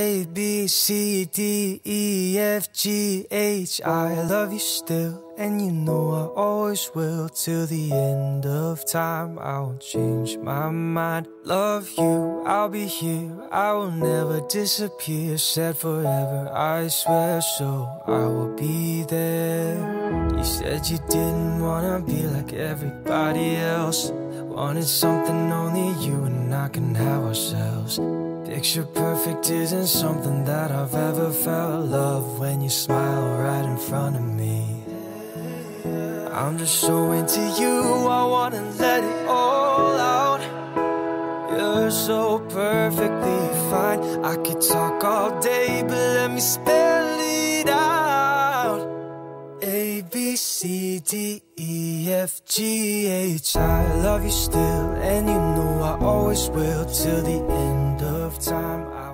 A, B, C, D, E, F, G, H. I love you still, and you know I always will. Till the end of time, I won't change my mind. Love you, I'll be here, I will never disappear. Said forever, I swear, so I will be there. You said you didn't wanna be like everybody else. Wanted something only you and I can have ourselves. Picture perfect isn't something that I've ever felt. Love when you smile right in front of me. I'm just so into you, I wanna let it all out. You're so perfectly fine. I could talk all day, but let me spell it out. A, B, C, D, E, F, G, H. I love you still, and you know I always will. Till the end of time.